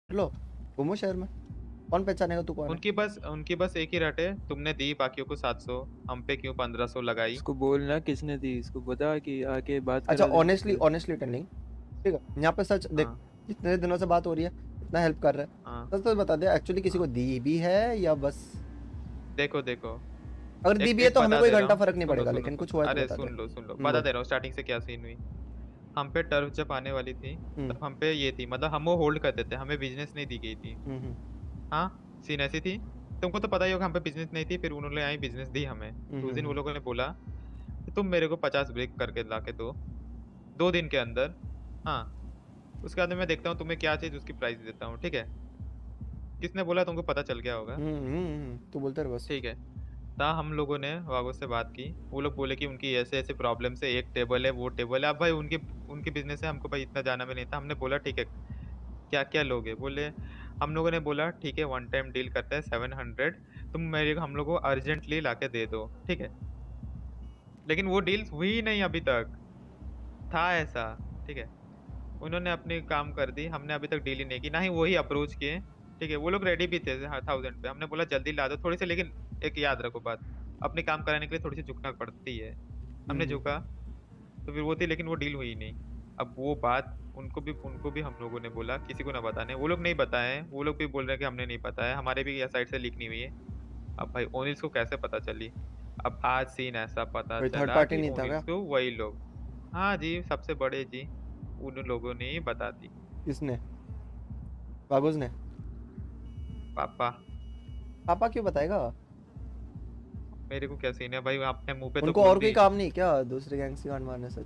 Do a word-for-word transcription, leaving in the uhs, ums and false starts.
लो घूमो शहर में, कौन पहचानेगा तू कौन है। उनकी बस उनकी बस एक ही रट है, तुमने दी बाकियों को सात सौ, हम पे क्यों पंद्रह सौ लगाई। इसको बोलना किसने दी, इसको बता कि आके बात अच्छा करा दे ऑनेस्टली मुझसे। ऑनेस्टली टेलिंग, ठीक है यहाँ पे सच देख, हाँ इतने दिनों से बात हो रही है, इतना हेल्प कर रहा हाँ है, सच तो बता दे एक्चुअली किसी को हाँ। दी भी है या बस। देखो देखो, अगर दी एक भी है एक तो हमें बता कोई दे रहा घंटा हूँ, फर्क नहीं सुनो पड़ेगा, सुनो लेकिन सुनो, कुछ हुआ है तो अरे बता दे। सुन लो सुन लो, हम्म, बता बोल। दे रहा हूँ स्टार्टिंग से क्या सीन हुई। हम पे टर्फ जब आने वाली थी, हम्म तब हम पे ये थी, मतलब हम वो होल्ड करते थे, हमें बिजनेस नहीं दी गई थी। हम्म हम्म हाँ, सीन ऐसी थी। तुमको तो पता ही होगा हम पे बिजनेस नहीं थी, फिर उन्होंने आई बिजनेस दी हमें, हम्म तो उस दिन वो हम्म लोगों ने बोला कि तुम मेरे को पचास ब्रेक करके ला के दो, दो दिन के अंदर। हाँ, उसके बाद में मैं देखता हूँ तुम्हें क्या चाहिए, उसकी प्राइस देता हूँ, ठीक है। किसने बोला तुमको पता चल गया होगा। हम्म हम्म, हम्म, तू बोलते रहे बस। ठीक है, ता हम लोगों ने वागो से बात की, वो लोग बोले कि उनकी ऐसे ऐसे प्रॉब्लम से, एक टेबल है वो टेबल है। अब भाई उनकी उनकी बिजनेस है, हमको भाई इतना जाना भी नहीं था। हमने बोला ठीक है, क्या क्या लोगे, बोले। हम लोगों ने बोला ठीक है, वन टाइम डील करते हैं, सेवन हंड्रेड, तुम मेरे को हम लोग को अर्जेंटली लाके दे दो, ठीक है। लेकिन वो डील हुई ही नहीं अभी तक, था ऐसा, ठीक है। उन्होंने अपनी काम कर दी, हमने अभी तक डील ही नहीं की, ना ही वही अप्रोच किए। ठीक है, वो लोग रेडी भी थे थाउजेंड पे, हमने बोला जल्दी ला दो थोड़ी सी, लेकिन एक याद रखो बात, अपने काम कराने के लिए थोड़ी सी झुकना पड़ती है। हम्म हमने हम्म झुका, तो फिर वो थी, लेकिन वो डील हुई नहीं। अब वो बात उनको भी उनको भी हम लोगों ने बोला किसी को ना बताने, वो लोग नहीं बताए, वो लोग भी बोल रहे हैं कि हमने नहीं बताया, हमारे भी साइड से लीक नहीं हुई है। अब भाई ओनिल्स को कैसे पता चली। अब आज सीन ऐसा पता कोई थर्ड चला पार्टी कि नहीं था क्या। ओनिल्स को वही लोग, हाँ जी, सबसे बड़े जी, उन लोगों ने ही बता दी। किसने, बागुज ने। पापा। पापा क्यों बताएगा। मेरे को क्या सीन है भाई, अपने मुंह पे तो उनको बोल और कोई दी। काम नहीं क्या दूसरे गैंग से गांड मारने से।